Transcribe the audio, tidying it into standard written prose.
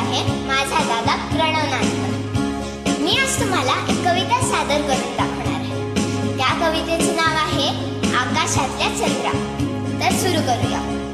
आहे माझा दादा प्रणव नानकर। मी आज तुम्हाला एक कविता सादर करून दाखवणार आहे। त्या कवितेचे नाव आहे आकाशातल्या चंद्रा। तर सुरू करूया।